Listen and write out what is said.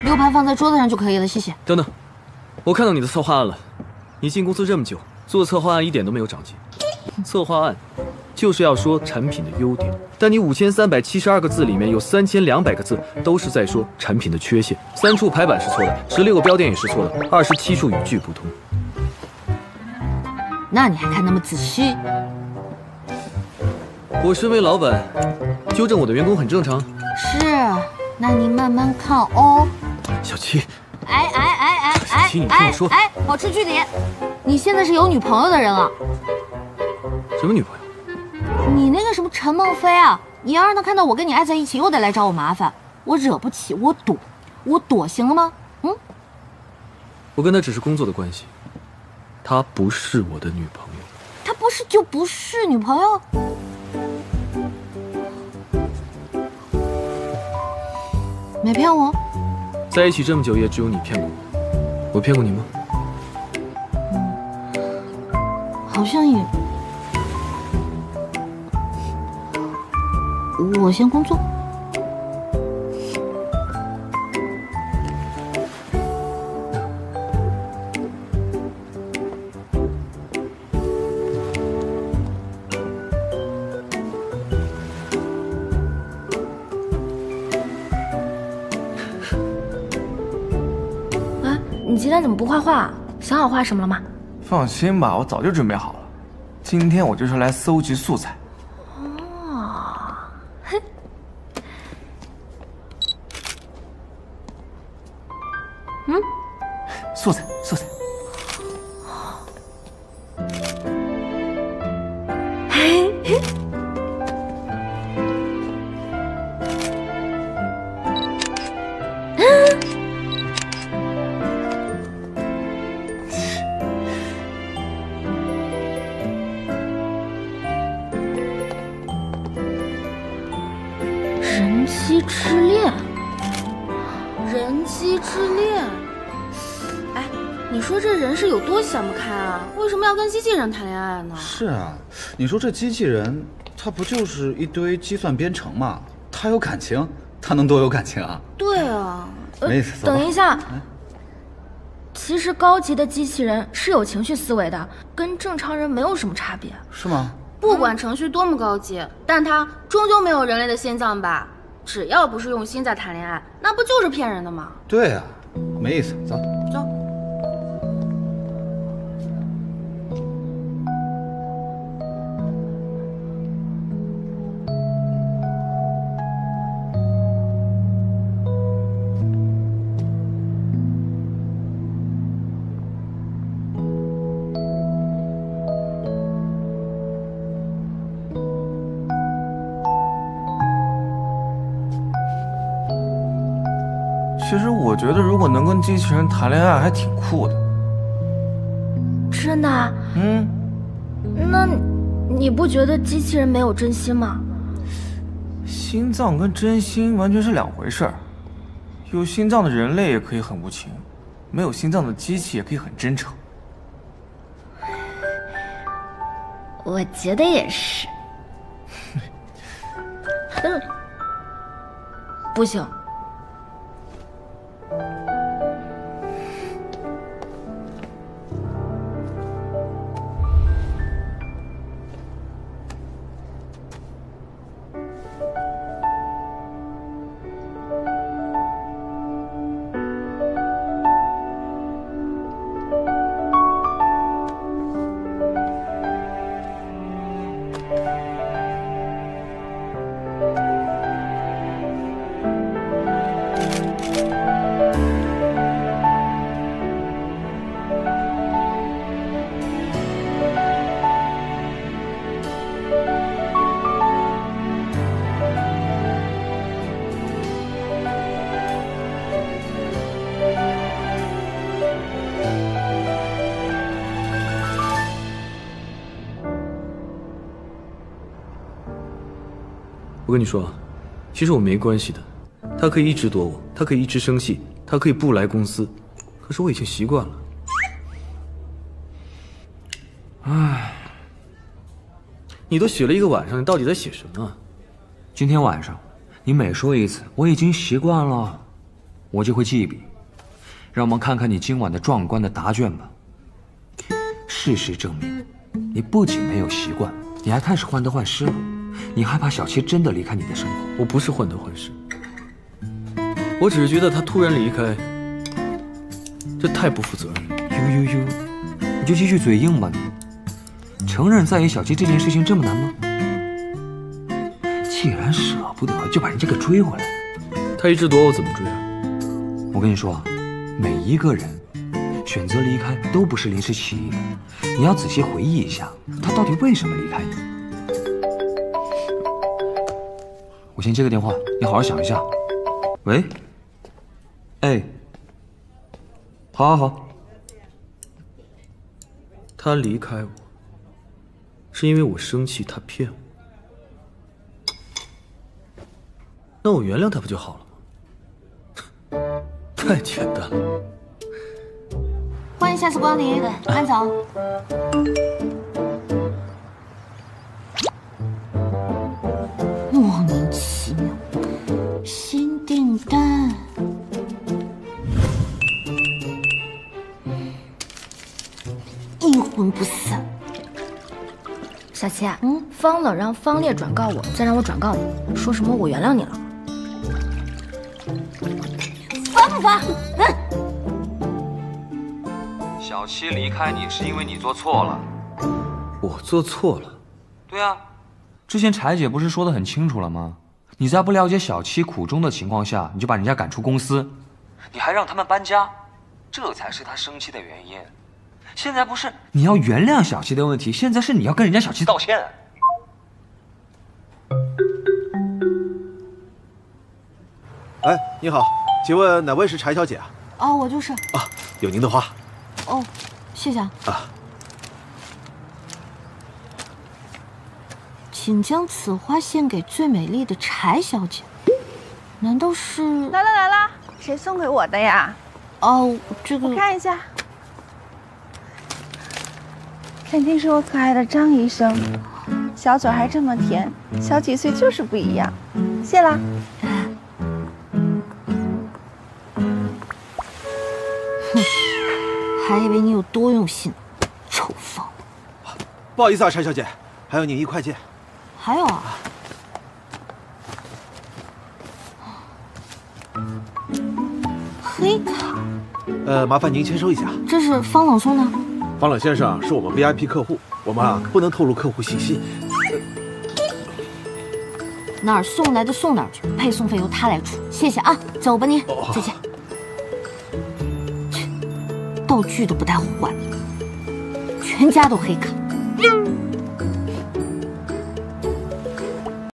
，6盘放在桌子上就可以了，谢谢。 等等，我看到你的策划案了。你进公司这么久，做策划案一点都没有长进。策划案就是要说产品的优点，但你5372个字里面有3200个字都是在说产品的缺陷，3处排版是错的，16个标点也是错的，27处语句不通。 那你还看那么仔细？ 我身为老板，纠正我的员工很正常。 是，那你慢慢看哦。 小七， 小七，你听我说， 保持距离。你现在是有女朋友的人了。 什么女朋友？ 你那个什么陈梦飞啊，你要让他看到我跟你爱在一起，又得来找我麻烦。我惹不起，我躲，行了吗？ 我跟他只是工作的关系，她不是我的女朋友。 她不是就不是女朋友？没骗我？ 在一起这么久，也只有你骗过我。我骗过你吗？ 好像也。我先工作。 你今天怎么不画画？想好画什么了吗？ 放心吧，我早就准备好了。今天我就是来搜集素材。 哦，嘿， 素材。 嘿嘿。人机之恋， 哎，你说这人是有多想不开啊？为什么要跟机器人谈恋爱呢？ 是啊，你说这机器人，它不就是一堆计算编程吗？它有感情，它能多有感情啊？ 对啊， 没意思。 等一下，其实高级的机器人是有情绪思维的，跟正常人没有什么差别。 是吗？ 不管程序多么高级，但它终究没有人类的心脏吧？只要不是用心在谈恋爱，那不就是骗人的吗？ 对啊，没意思，走。 其实我觉得，如果能跟机器人谈恋爱，还挺酷的。 真的？那你不觉得机器人没有真心吗？ 心脏跟真心完全是两回事儿。有心脏的人类也可以很无情，没有心脏的机器也可以很真诚。 我觉得也是。不行。 我跟你说，其实我没关系的。他可以一直躲我，他可以一直生气，他可以不来公司，可是我已经习惯了。唉，你都写了一个晚上，你到底在写什么？ 今天晚上，你每说一次，我已经习惯了。 我就会记一笔。让我们看看你今晚的壮观的答卷吧。事实证明，你不仅没有习惯，你还开始患得患失了。你害怕小七真的离开你的生活。 我不是患得患失，我只是觉得他突然离开，这太不负责任了。 呦，你就继续嘴硬吧你。承认在意小七这件事情这么难吗？既然舍不得，就把人家给追回来。 他一直躲我，怎么追啊？ 我跟你说啊，每一个人选择离开都不是临时起意的，你要仔细回忆一下，他到底为什么离开你。我先接个电话，你好好想一下。喂，哎，好。 他离开我，是因为我生气，他骗我。那我原谅他不就好了吗？太简单了。 欢迎下次光临，慢走。莫名其妙，新订单。阴魂不散。 小七，方冷让方烈转告我，再让我转告你，说什么我原谅你了。 烦不烦？ 小七离开你是因为你做错了。 我做错了？ 对啊，之前柴姐不是说得很清楚了吗？你在不了解小七苦衷的情况下，你就把人家赶出公司，你还让他们搬家，这才是他生气的原因。现在不是你要原谅小七的问题，现在是你要跟人家小七道歉。 哎，你好，请问哪位是柴小姐啊？ 哦，我就是。 啊，有您的话。 哦，谢谢啊。请将此花献给最美丽的柴小姐。难道是？ 来了，谁送给我的呀？ 哦，这个。 我看一下。肯定是我可爱的张医生，小嘴还这么甜，小几岁就是不一样。谢啦。 哼，还以为你有多用心，臭放。 不好意思啊，柴小姐，还有你1块钱。 还有啊。黑卡。 麻烦您签收一下。 这是方冷送的。 方冷先生是我们 VIP 客户，我们不能透露客户信息。 哪儿送来的送哪儿去，配送费由他来出。谢谢啊，走吧你，再见。切，道具都不带换，全家都黑卡。